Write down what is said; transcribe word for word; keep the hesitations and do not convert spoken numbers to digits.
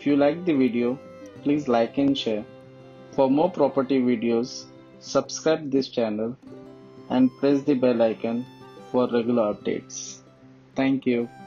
If you like the video, please like and share. For more property videos, subscribe this channel and press the bell icon for regular updates. Thank you.